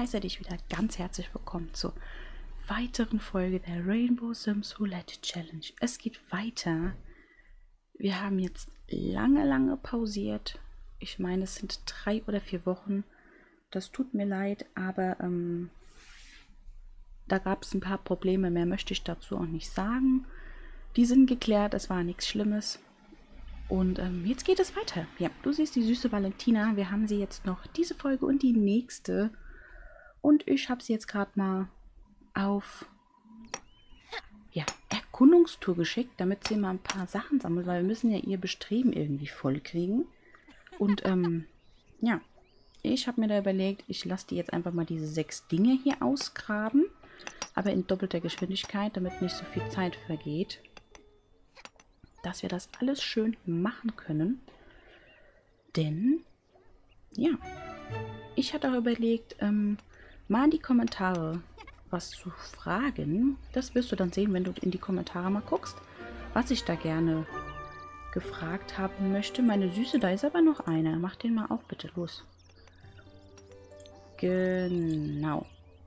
heiße dich wieder ganz herzlich willkommen zur weiteren Folge der Rainbow Sims Roulette Challenge. Es geht weiter. Wir haben jetzt lange pausiert. Ich meine, es sind 3 oder 4 Wochen. Das tut mir leid, aber da gab es ein paar Probleme. Mehr möchte ich dazu auch nicht sagen. Die sind geklärt, es war nichts Schlimmes. Und jetzt geht es weiter. Ja, du siehst die süße Valentina. Wir haben sie jetzt noch diese Folge und die nächste. Und ich habe sie jetzt gerade mal auf Erkundungstour geschickt, damit sie mal ein paar Sachen sammelt, weil wir müssen ja ihr Bestreben irgendwie voll kriegen. Und ja, ich habe mir da überlegt, ich lasse die jetzt einfach mal diese 6 Dinge hier ausgraben, aber in doppelter Geschwindigkeit, damit nicht so viel Zeit vergeht, dass wir das alles schön machen können. Denn, ja, ich hatte auch überlegt, mal in die Kommentare was zu fragen. Das wirst du dann sehen, wenn du in die Kommentare mal guckst, was ich da gerne gefragt haben möchte. Meine Süße, da ist aber noch einer. Mach den mal auch bitte los. Genau.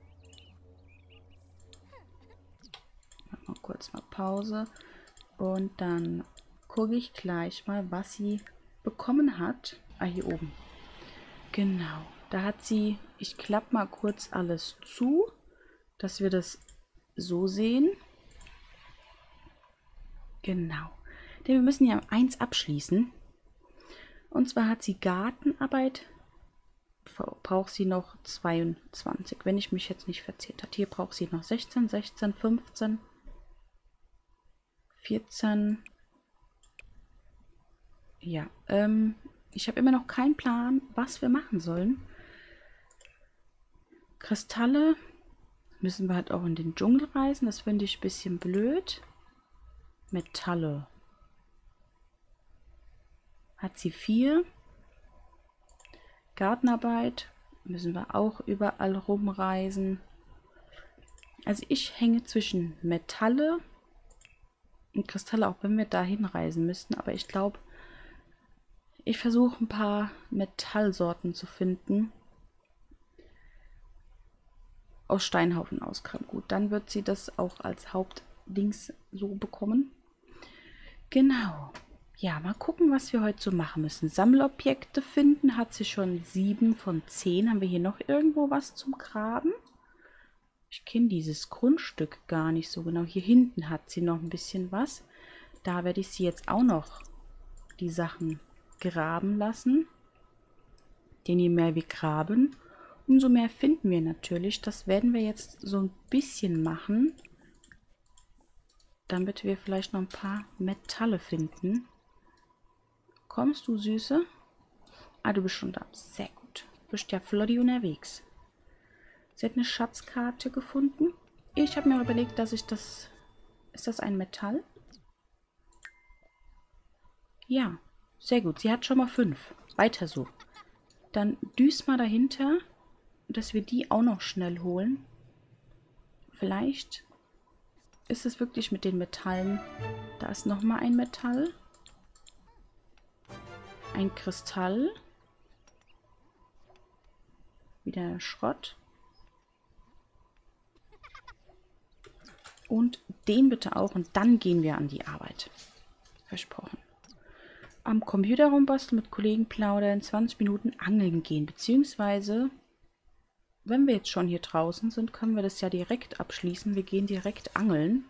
Mal kurz mal Pause. Und dann gucke ich gleich mal, was sie bekommen hat. Ah, hier oben. Genau. Da hat sie, ich klappe mal kurz alles zu, dass wir das so sehen. Genau. Denn wir müssen ja 1 abschließen. Und zwar hat sie Gartenarbeit. Braucht sie noch 22, wenn ich mich jetzt nicht verzählt habe. Hier braucht sie noch 16, 16, 15, 14. Ja, ich habe immer noch keinen Plan, was wir machen sollen. Kristalle müssen wir halt auch in den Dschungel reisen. Das finde ich ein bisschen blöd. Metalle. Hat sie 4. Gartenarbeit müssen wir auch überall rumreisen. Also ich hänge zwischen Metalle und Kristalle, auch wenn wir dahin reisen müssten. Aber ich glaube, ich versuche ein paar Metallsorten zu finden. Aus Steinhaufen ausgraben. Gut, dann wird sie das auch als Hauptdings so bekommen. Genau. Ja, mal gucken, was wir heute so machen müssen. Sammelobjekte finden hat sie schon 7 von 10. Haben wir hier noch irgendwo was zum Graben? Ich kenne dieses Grundstück gar nicht so genau. Hier hinten hat sie noch ein bisschen was. Da werde ich sie jetzt auch noch die Sachen graben lassen. Denn je mehr wir graben, umso mehr finden wir natürlich. Das werden wir jetzt so ein bisschen machen, damit wir vielleicht noch ein paar Metalle finden. Kommst du, Süße? Ah, du bist schon da. Sehr gut. Du bist ja flotti unterwegs. Sie hat eine Schatzkarte gefunden. Ich habe mir überlegt, dass ich das... Ist das ein Metall? Ja, sehr gut. Sie hat schon mal 5. Weiter so. Dann düst mal dahinter, dass wir die auch noch schnell holen. Vielleicht ist es wirklich mit den Metallen. Da ist noch mal ein Metall. Ein Kristall. Wieder Schrott. Und den bitte auch. Und dann gehen wir an die Arbeit. Versprochen. Am Computer rumbasteln, mit Kollegen plaudern, 20 Minuten angeln gehen. Beziehungsweise, wenn wir jetzt schon hier draußen sind, können wir das ja direkt abschließen. Wir gehen direkt angeln.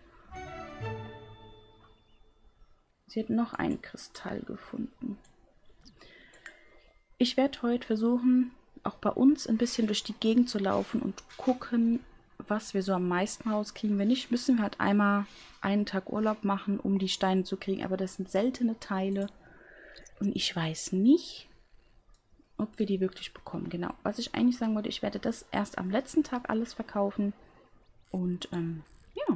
Sie hat noch einen Kristall gefunden. Ich werde heute versuchen, auch bei uns ein bisschen durch die Gegend zu laufen und gucken, was wir so am meisten rauskriegen. Wenn nicht, müssen wir halt einmal einen Tag Urlaub machen, um die Steine zu kriegen. Aber das sind seltene Teile. Und ich weiß nicht, ob wir die wirklich bekommen. Genau, was ich eigentlich sagen wollte, ich werde das erst am letzten Tag alles verkaufen. Und ja,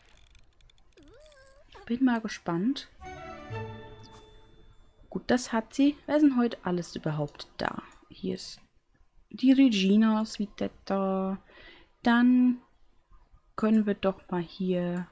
bin mal gespannt. Gut, das hat sie. Wer ist denn heute alles überhaupt da? Hier ist die Regina, ist wieder da. Dann können wir doch mal hier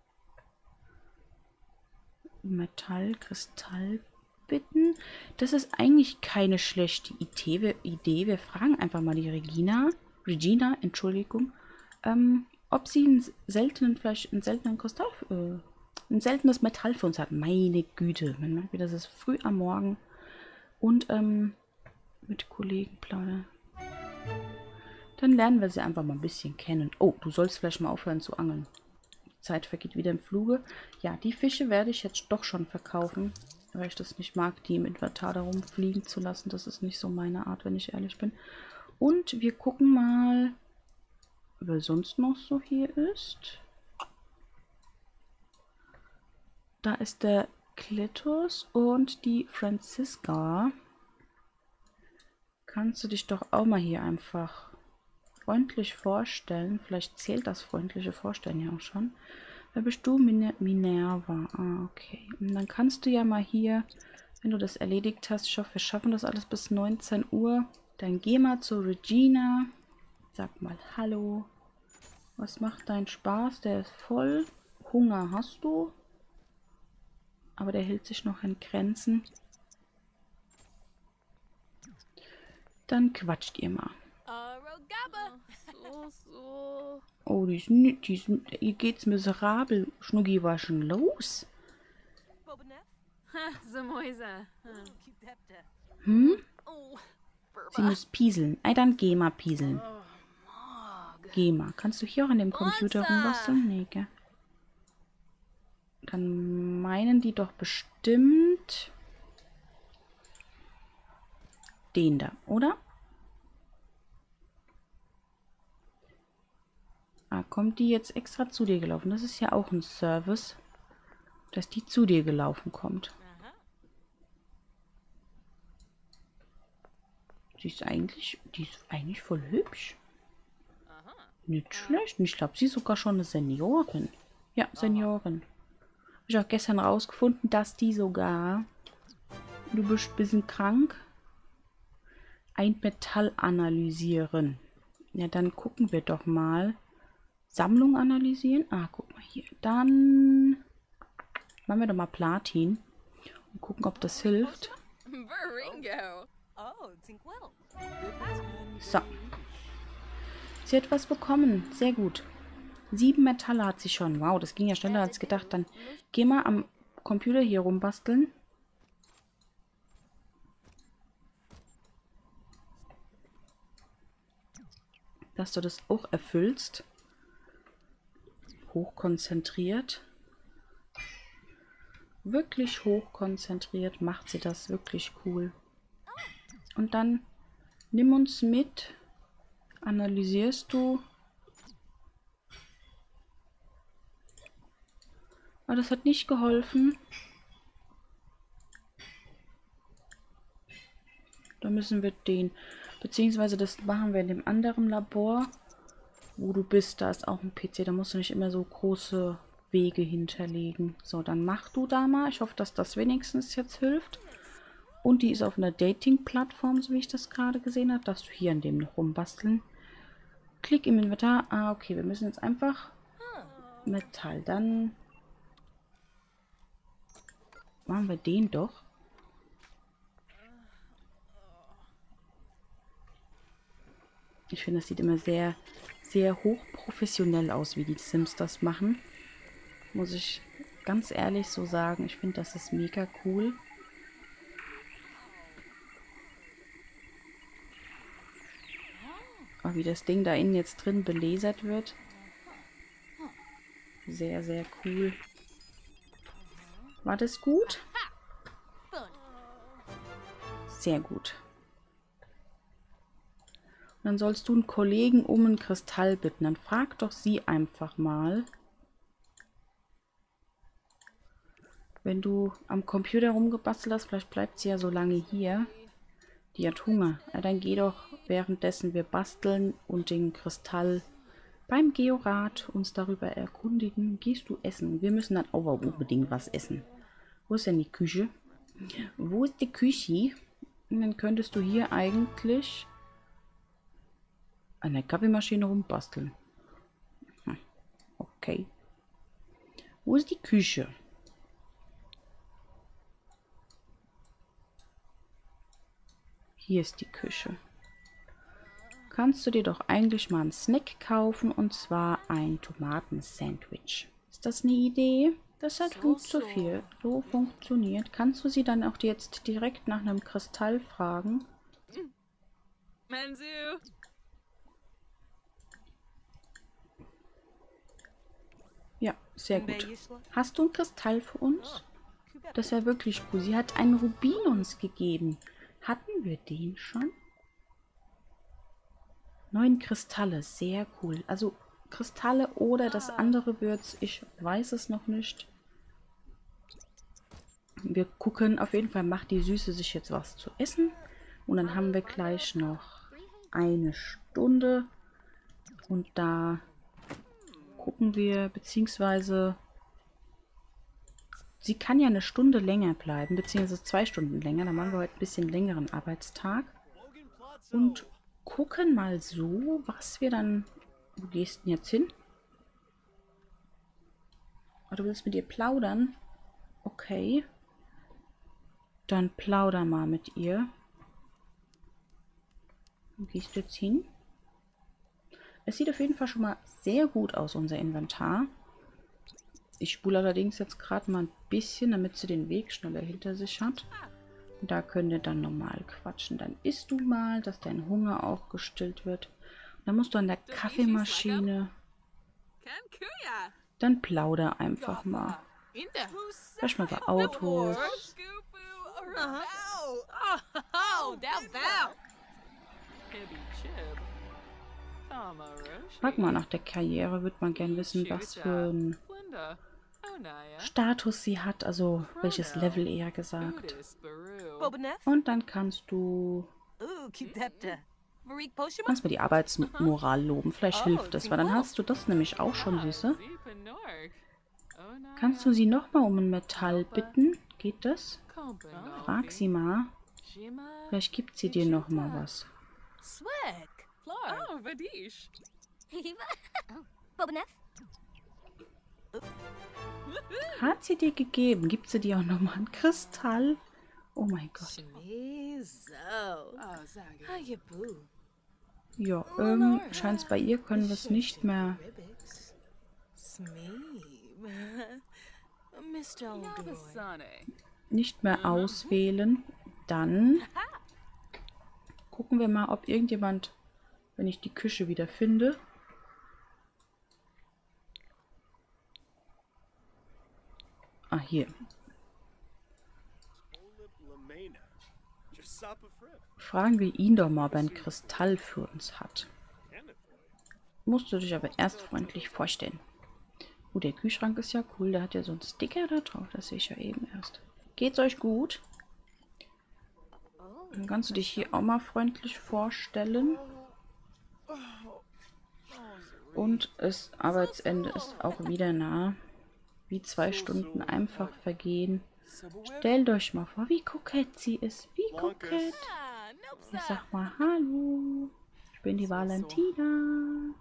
Metall, Kristall bitten. Das ist eigentlich keine schlechte Idee. Wir fragen einfach mal die Regina. Regina, Entschuldigung, ob sie vielleicht einen seltenen Kristall, ein seltenes Metall für uns hat. Meine Güte, man merkt wieder, das ist früh am Morgen und mit Kollegen plaudern. Dann lernen wir sie einfach mal ein bisschen kennen. Oh, du sollst vielleicht mal aufhören zu angeln. Die Zeit vergeht wieder im Fluge. Ja, die Fische werde ich jetzt doch schon verkaufen, weil ich das nicht mag, die im Inventar darum fliegen zu lassen. Das ist nicht so meine Art, wenn ich ehrlich bin. Und wir gucken mal, wer sonst noch so hier ist. Da ist der Klitus und die Franziska. Kannst du dich doch auch mal hier einfach freundlich vorstellen. Vielleicht zählt das freundliche Vorstellen ja auch schon. Wer bist du? Minerva. Ah, okay. Und dann kannst du ja mal hier, wenn du das erledigt hast, ich hoffe, wir schaffen das alles bis 19 Uhr. Dann geh mal zu Regina. Sag mal Hallo. Was macht dein Spaß? Der ist voll. Hunger hast du. Aber der hält sich noch in Grenzen. Dann quatscht ihr mal. Oh, ihr geht's miserabel. Schnucki, was schon los? Hm? Sie muss pieseln. Ey, dann geh mal pieseln. Geh mal. Kannst du hier auch an dem Computer rumbasteln? Nee, gell? Dann meinen die doch bestimmt den da, oder? Ah, kommt die jetzt extra zu dir gelaufen? Das ist ja auch ein Service, dass die zu dir gelaufen kommt. Die ist eigentlich voll hübsch. Nicht schlecht. Und ich glaube, sie ist sogar schon eine Seniorin. Ja, Seniorin. Habe ich auch gestern rausgefunden, dass die sogar, du bist ein bisschen krank, ein Metall analysieren. Ja, dann gucken wir doch mal. Sammlung analysieren. Ah, guck mal hier. Dann machen wir doch mal Platin und gucken, ob das hilft. So. Sie hat was bekommen. Sehr gut. 7 Metalle hat sie schon. Wow, das ging ja schneller als gedacht. Dann geh mal am Computer hier rumbasteln. Dass du das auch erfüllst. Hochkonzentriert. Wirklich hochkonzentriert macht sie das wirklich cool. Und dann nimm uns mit. Analysierst du. Aber das hat nicht geholfen. Da müssen wir den, beziehungsweise das machen wir in dem anderen Labor, wo du bist. Da ist auch ein PC, da musst du nicht immer so große Wege hinterlegen. So, dann mach du da mal. Ich hoffe, dass das wenigstens jetzt hilft. Und die ist auf einer Dating-Plattform, so wie ich das gerade gesehen habe. Darfst du hier an dem noch rumbasteln. Klick im Inventar. Ah, okay, wir müssen jetzt einfach Metall. Dann machen wir den doch. Ich finde, das sieht immer sehr, sehr hochprofessionell aus, wie die Sims das machen. Muss ich ganz ehrlich so sagen. Ich finde, das ist mega cool. Aber wie das Ding da innen jetzt drin belasert wird. Sehr, sehr cool. War das gut? Sehr gut. Und dann sollst du einen Kollegen um einen Kristall bitten. Dann frag doch sie einfach mal. Wenn du am Computer rumgebastelt hast, vielleicht bleibt sie ja so lange hier. Die hat Hunger. Ja, dann geh doch währenddessen wir basteln und den Kristall beim Georat uns darüber erkundigen. Gehst du essen? Wir müssen dann auch unbedingt was essen. Wo ist denn die Küche? Wo ist die Küche? Und dann könntest du hier eigentlich an der Kaffeemaschine rumbasteln. Okay. Wo ist die Küche? Hier ist die Küche. kannst du dir doch eigentlich mal einen Snack kaufen, und zwar ein Tomatensandwich. Ist das eine Idee? Das hat so funktioniert. Kannst du sie dann auch jetzt direkt nach einem Kristall fragen? Manzu. Ja, sehr gut. Hast du einen Kristall für uns? Das wäre wirklich cool. Sie hat einen Rubin uns gegeben. Hatten wir den schon? 9 Kristalle, sehr cool. Also Kristalle oder das andere wird's, ich weiß es noch nicht. Wir gucken, auf jeden Fall macht die Süße sich jetzt was zu essen. Und dann haben wir gleich noch eine Stunde. Und da gucken wir, beziehungsweise sie kann ja eine Stunde länger bleiben, beziehungsweise 2 Stunden länger. Dann machen wir heute ein bisschen längeren Arbeitstag. Und gucken mal so, was wir dann... Wo gehst du denn jetzt hin? Oh, du willst mit ihr plaudern? Okay. Dann plauder mal mit ihr. Wo gehst du jetzt hin? Es sieht auf jeden Fall schon mal sehr gut aus, unser Inventar. Ich spule allerdings jetzt gerade mal ein bisschen, damit sie den Weg schneller hinter sich hat. Und da könnt ihr dann normal quatschen. Dann isst du mal, dass dein Hunger auch gestillt wird. Und dann musst du an der Kaffeemaschine. Dann plauder einfach mal. Vielleicht mal bei Autos. Frag mal nach der Karriere, würde man gern wissen, was für einen Status sie hat, also welches Level eher gesagt. Und dann kannst du mal die Arbeitsmoral loben, vielleicht hilft es, weil dann hast du das nämlich auch schon, Süße. Kannst du sie nochmal um ein Metall bitten? Geht das? Frag sie mal. Vielleicht gibt sie dir nochmal was. Hat sie dir gegeben? Gibt sie dir auch nochmal einen Kristall? Oh mein Gott. Ja, scheint bei ihr können wir es nicht mehr auswählen. Dann gucken wir mal, ob irgendjemand, wenn ich die Küche wieder finde. Ah, hier. Fragen wir ihn doch mal, ob er einen Kristall für uns hat. Musst du dich aber erst freundlich vorstellen. Oh, der Kühlschrank ist ja cool. Der hat ja so einen Sticker da drauf. Das sehe ich ja eben erst. Geht's euch gut? Dann kannst du dich hier auch mal freundlich vorstellen. Und das Arbeitsende ist auch wieder nah. Wie 2 Stunden einfach vergehen. Stellt euch mal vor, wie kokett sie ist. Wie kokett. Ich sag mal Hallo. Ich bin die Valentina.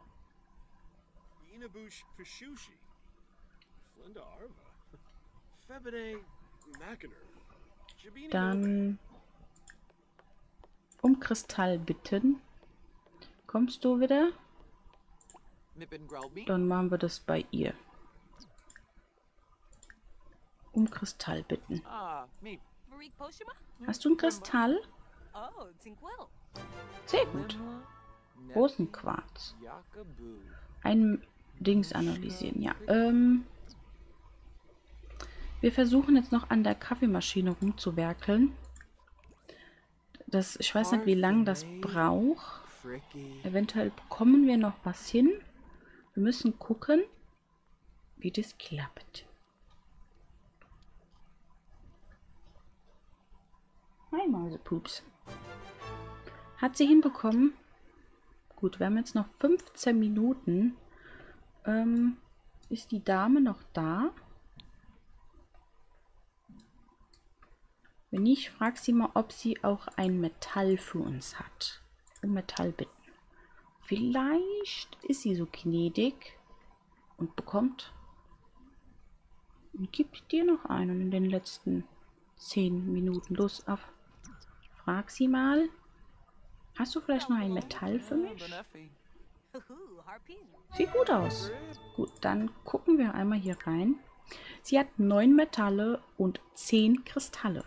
Dann um Kristall bitten. Kommst du wieder? Dann machen wir das bei ihr. Um Kristall bitten. Hast du einen Kristall? Sehr gut. Rosenquarz. Ein Dings analysieren, ja. Wir versuchen jetzt noch an der Kaffeemaschine rumzuwerkeln. Ich weiß nicht, wie lange das braucht. Eventuell bekommen wir noch was hin. Wir müssen gucken, wie das klappt. Hi Mausepups. Hat sie hinbekommen? Gut, wir haben jetzt noch 15 Minuten. Ist die Dame noch da? Wenn nicht, frag sie mal, ob sie auch ein Metall für uns hat. Um Metall bitten. Vielleicht ist sie so gnädig und bekommt und gibt dir noch einen in den letzten 10 Minuten. Los, auf. Frag sie mal. Hast du vielleicht noch ein Metall für mich? Sieht gut aus. Gut, dann gucken wir einmal hier rein. Sie hat 9 Metalle und 10 Kristalle.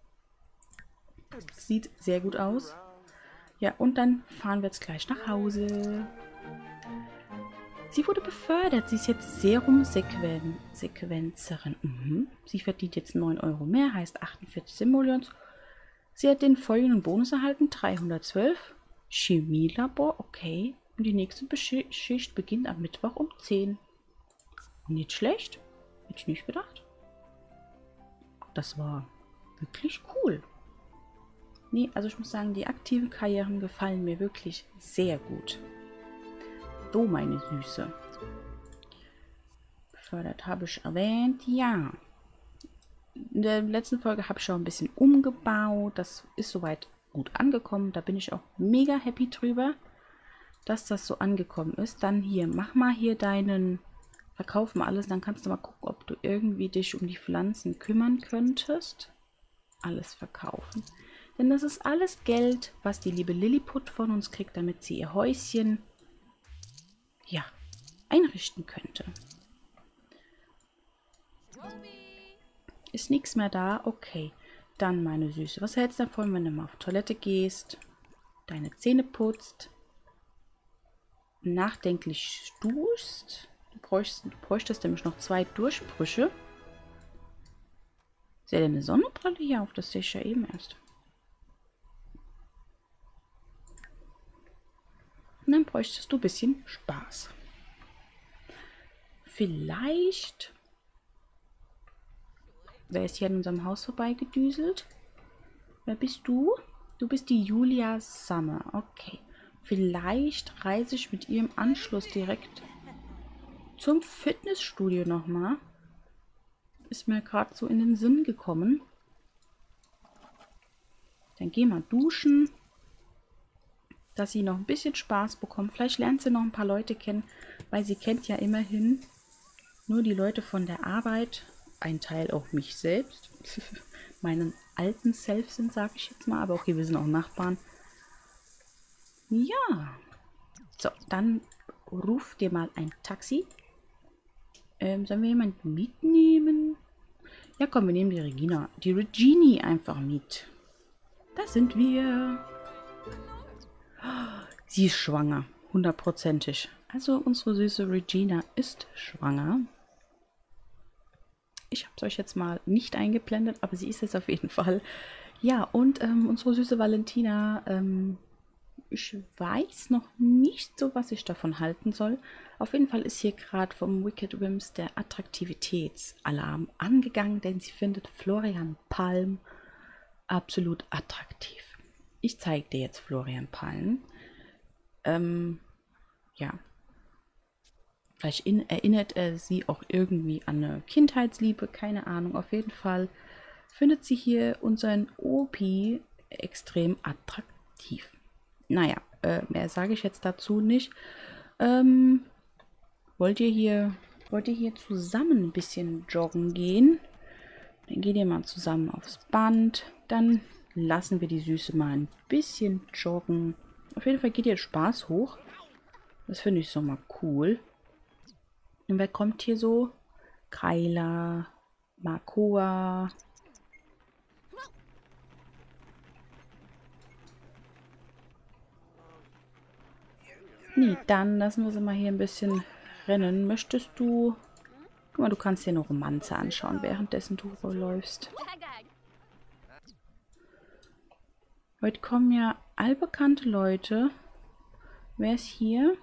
Sieht sehr gut aus. Ja, und dann fahren wir jetzt gleich nach Hause. Sie wurde befördert. Sie ist jetzt Serum-Sequenzerin. Sie verdient jetzt 9 Euro mehr, heißt 48 Simoleons. Sie hat den folgenden Bonus erhalten, 312. Chemielabor, okay. Und die nächste Schicht beginnt am Mittwoch um 10. Nicht schlecht. Hätte ich nicht gedacht. Das war wirklich cool. Nee, also ich muss sagen, die aktiven Karrieren gefallen mir wirklich sehr gut. So, meine Süße. Befördert habe ich erwähnt. Ja. In der letzten Folge habe ich schon ein bisschen umgebaut. Das ist soweit gut angekommen. Da bin ich auch mega happy drüber, dass das so angekommen ist. Dann hier, mach mal hier deinen... Verkauf mal alles, dann kannst du mal gucken, ob du irgendwie dich um die Pflanzen kümmern könntest. Alles verkaufen. Denn das ist alles Geld, was die liebe Lilliput von uns kriegt, damit sie ihr Häuschen, ja, einrichten könnte. Ist nichts mehr da? Okay. Dann, meine Süße, was hältst du davon, wenn du mal auf Toilette gehst, deine Zähne putzt, nachdenklich duschst? Du bräuchtest nämlich noch 2 Durchbrüche. Ist ja denn eine Sonnenbrille hier auf? Das sehe ich ja eben erst. Und dann bräuchtest du ein bisschen Spaß. Vielleicht... Wer ist hier an unserem Haus vorbeigedüselt? Wer bist du? Du bist die Julia Summer. Okay. Vielleicht reise ich mit ihr im Anschluss direkt zum Fitnessstudio nochmal. Ist mir gerade so in den Sinn gekommen. Dann geh mal duschen. Dass sie noch ein bisschen Spaß bekommt. Vielleicht lernt sie noch ein paar Leute kennen, weil sie kennt ja immerhin nur die Leute von der Arbeit. Ein Teil auch mich selbst. Meinen alten Self sind, sage ich jetzt mal. Aber okay, wir sind auch Nachbarn. Ja. So, dann ruf dir mal ein Taxi. Sollen wir jemanden mitnehmen? Ja, komm, wir nehmen die Regina. Die Regini einfach mit. Da sind wir. Sie ist schwanger. 100%ig. Also unsere süße Regina ist schwanger. Ich habe es euch jetzt mal nicht eingeblendet, aber sie ist es auf jeden Fall. Ja, und unsere süße Valentina, ich weiß noch nicht so, was ich davon halten soll. Auf jeden Fall ist hier gerade vom Wicked Whims der Attraktivitätsalarm angegangen, denn sie findet Florian Palm absolut attraktiv. Ich zeige dir jetzt Florian Palm. Ja. Vielleicht erinnert er sie auch irgendwie an eine Kindheitsliebe, keine Ahnung. Auf jeden Fall findet sie hier unseren Opi extrem attraktiv. Naja, mehr sage ich jetzt dazu nicht. Wollt ihr hier zusammen ein bisschen joggen gehen? Dann geht ihr mal zusammen aufs Band. Dann lassen wir die Süße mal ein bisschen joggen. Auf jeden Fall geht ihr Spaß hoch. Das finde ich so mal cool. Und wer kommt hier so? Kyla, Marcoa. Nee, dann lassen wir sie mal hier ein bisschen rennen. Möchtest du... Guck mal, du kannst dir eine Romanze anschauen, währenddessen du läufst. Heute kommen ja allbekannte Leute. Wer ist hier?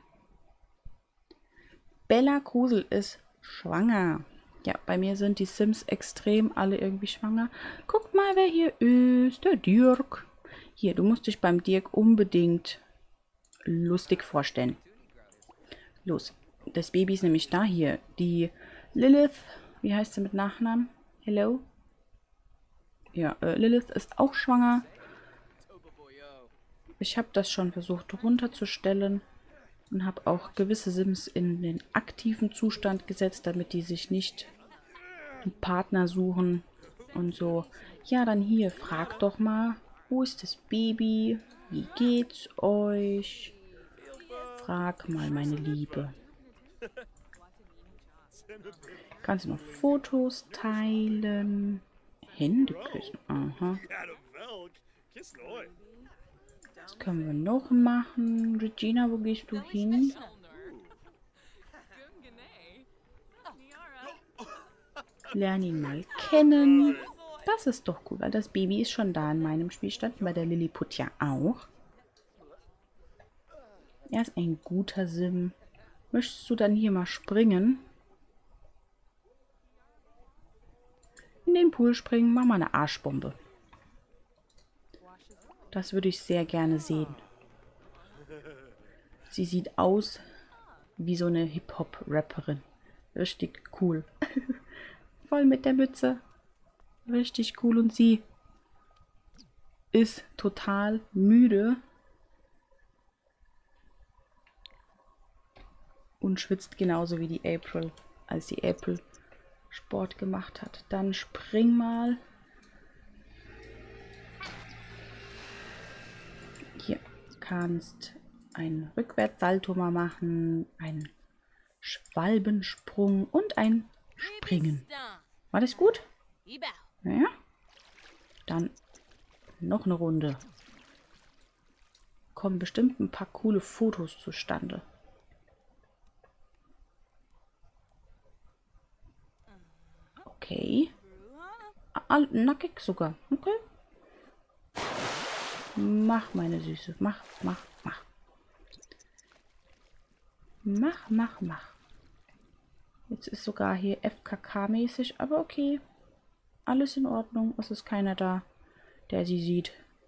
Bella Krusel ist schwanger. Ja, bei mir sind die Sims extrem alle irgendwie schwanger. Guckt mal, wer hier ist. Der Dirk. Hier, du musst dich beim Dirk unbedingt lustig vorstellen. Los. Das Baby ist nämlich da hier. Die Lilith. Wie heißt sie mit Nachnamen? Hello? Ja, Lilith ist auch schwanger. Ich habe das schon versucht runterzustellen. Und habe auch gewisse Sims in den aktiven Zustand gesetzt, damit die sich nicht einen Partner suchen und so. Ja, dann hier, frag doch mal, wo ist das Baby? Wie geht's euch? Frag mal, meine Liebe. Kannst du noch Fotos teilen? Hände küssen. Aha. Was können wir noch machen? Regina, wo gehst du hin? Lern ihn mal kennen. Das ist doch cool, weil das Baby ist schon da in meinem Spielstand. Bei der Lilliput ja auch. Er ist ein guter Sim. Möchtest du dann hier mal springen? In den Pool springen, mach mal eine Arschbombe. Das würde ich sehr gerne sehen. Sie sieht aus wie so eine Hip-Hop-Rapperin. Richtig cool. Voll mit der Mütze. Richtig cool. Und sie ist total müde. Und schwitzt genauso wie die April, als die April Sport gemacht hat. Dann spring mal. Hier kannst ein Rückwärtssalto mal machen, einen Schwalbensprung und ein Springen. War das gut? Ja. Dann noch eine Runde. Kommen bestimmt ein paar coole Fotos zustande. Okay. Nackig sogar. Okay. Mach, meine Süße. Mach, mach, mach. Mach, mach, mach. Jetzt ist sogar hier FKK-mäßig, aber okay. Alles in Ordnung. Es ist keiner da, der sie sieht.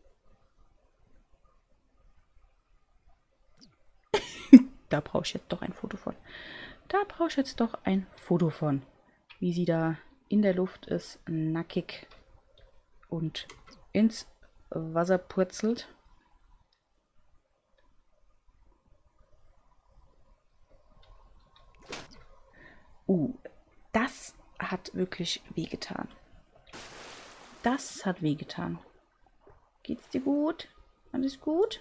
Da brauche ich jetzt doch ein Foto von. Da brauche ich jetzt doch ein Foto von. Wie sie da in der Luft ist, nackig und ins Wasser purzelt. Das hat wirklich wehgetan. Das hat wehgetan. Geht's dir gut? Alles gut?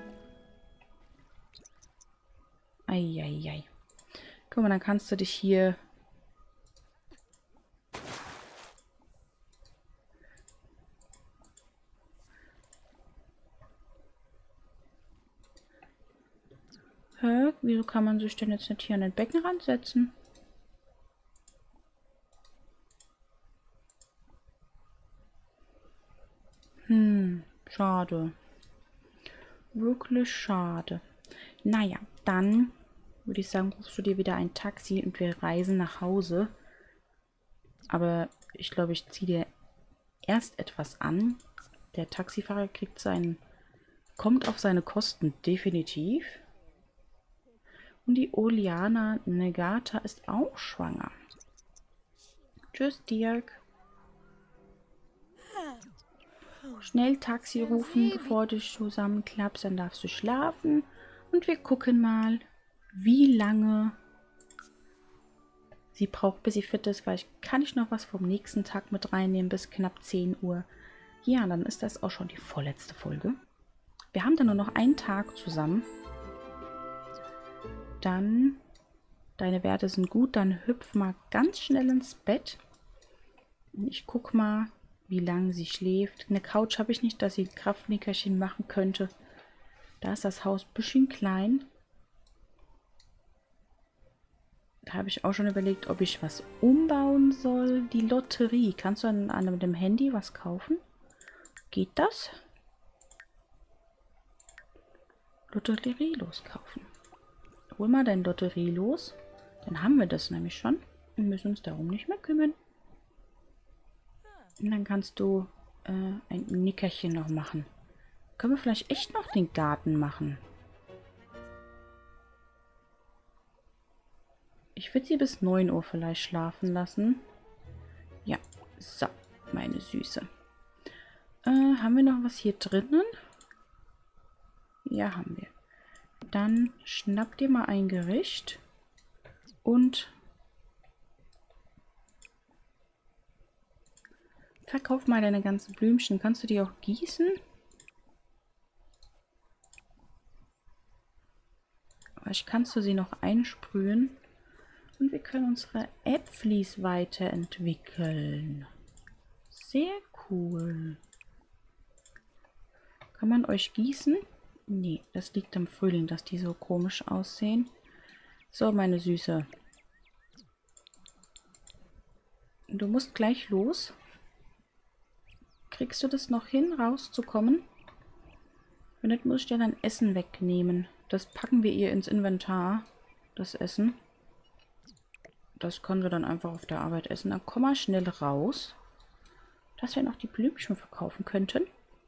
Eieiei. Guck mal, dann kannst du dich hier... Hä? Wieso kann man sich denn jetzt nicht hier an den Beckenrand setzen? Schade. Wirklich schade. Naja, dann würde ich sagen, rufst du dir wieder ein Taxi und wir reisen nach Hause. Aber ich glaube, ich ziehe dir erst etwas an. Der Taxifahrer kommt auf seine Kosten, definitiv. Und die Oliana Negata ist auch schwanger. Tschüss, Dirk. Schnell Taxi rufen, bevor du dich zusammenklappst, dann darfst du schlafen. Und wir gucken mal, wie lange sie braucht, bis sie fit ist. Weil kann ich noch was vom nächsten Tag mit reinnehmen, bis knapp 10 Uhr. Ja, dann ist das auch schon die vorletzte Folge. Wir haben dann nur noch einen Tag zusammen. Dann, deine Werte sind gut, dann hüpf mal ganz schnell ins Bett. Ich guck mal, wie lange sie schläft. Eine Couch habe ich nicht, dass sie ein Kraftnickerchen machen könnte. Da ist das Haus ein bisschen klein. Da habe ich auch schon überlegt, ob ich was umbauen soll. Die Lotterie. Kannst du an dem Handy was kaufen? Geht das? Lotterie loskaufen. Hol mal dein Lotterie los. Dann haben wir das nämlich schon und müssen uns darum nicht mehr kümmern. Und dann kannst du ein Nickerchen noch machen. Können wir vielleicht echt noch den Garten machen? Ich würde sie bis 9 Uhr vielleicht schlafen lassen. Ja, so, meine Süße. Haben wir noch was hier drinnen? Ja, haben wir. Dann schnapp dir mal ein Gericht und verkauf mal deine ganzen Blümchen. Kannst du die auch gießen? Vielleicht kannst du sie noch einsprühen. Und wir können unsere Äpflis weiterentwickeln. Sehr cool. Kann man euch gießen? Nee, das liegt am Frühling, dass die so komisch aussehen. So, meine Süße. Du musst gleich los. Kriegst du das noch hin, rauszukommen? Wenn nicht, muss ich dir dein Essen wegnehmen. Das packen wir ihr ins Inventar, das Essen. Das können wir dann einfach auf der Arbeit essen. Dann komm mal schnell raus, dass wir noch die Blümchen verkaufen könnten.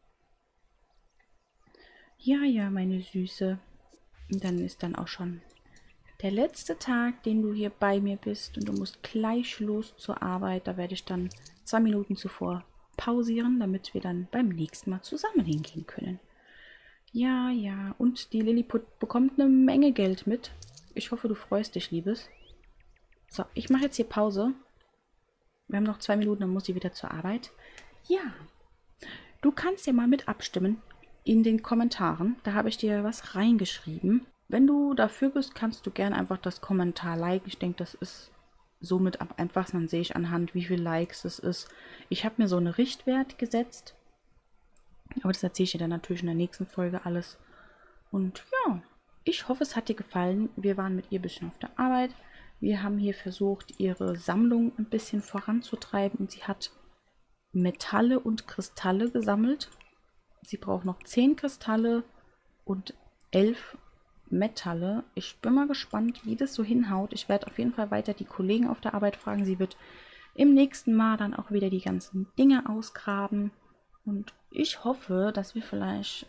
Ja, ja, meine Süße. Und dann ist dann auch schon der letzte Tag, den du hier bei mir bist. Und du musst gleich los zur Arbeit. Da werde ich dann 2 Minuten zuvor pausieren, damit wir dann beim nächsten Mal zusammen hingehen können. Ja, ja. Und die Lilliput bekommt eine Menge Geld mit. Ich hoffe, du freust dich, Liebes. So, ich mache jetzt hier Pause. Wir haben noch 2 Minuten, dann muss sie wieder zur Arbeit. Ja, du kannst ja mal mit abstimmen in den Kommentaren. Da habe ich dir was reingeschrieben. Wenn du dafür bist, kannst du gerne einfach das Kommentar liken. Ich denke, das ist somit am einfachsten. Dann sehe ich anhand, wie viele Likes es ist. Ich habe mir so einen Richtwert gesetzt. Aber das erzähle ich dir dann natürlich in der nächsten Folge alles. Und ja, ich hoffe, es hat dir gefallen. Wir waren mit ihr ein bisschen auf der Arbeit. Wir haben hier versucht, ihre Sammlung ein bisschen voranzutreiben. Und sie hat Metalle und Kristalle gesammelt. Sie braucht noch 10 Kristalle und 11 Metalle. Ich bin mal gespannt, wie das so hinhaut. Ich werde auf jeden Fall weiter die Kollegen auf der Arbeit fragen. Sie wird im nächsten Mal dann auch wieder die ganzen Dinge ausgraben. Und ich hoffe, dass wir vielleicht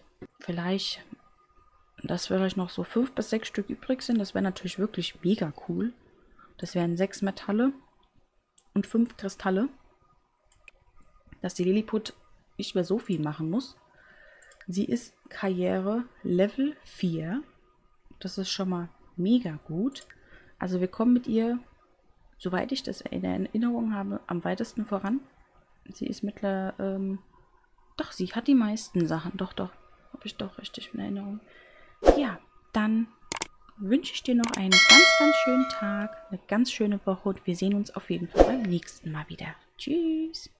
noch so 5 bis 6 Stück übrig sind. Das wäre natürlich wirklich mega cool. Das wären 6 Metalle und 5 Kristalle. Dass die Lilliput nicht mehr so viel machen muss. Sie ist Karriere Level 4. Das ist schon mal mega gut. Also wir kommen mit ihr, soweit ich das in Erinnerung habe, am weitesten voran. Sie ist mittlerweile, doch, sie hat die meisten Sachen. Doch, habe ich doch richtig in Erinnerung. Ja, dann wünsche ich dir noch einen ganz, ganz schönen Tag, eine ganz schöne Woche und wir sehen uns auf jeden Fall beim nächsten Mal wieder. Tschüss!